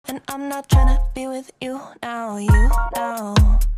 And I'm not tryna be with you now, you know.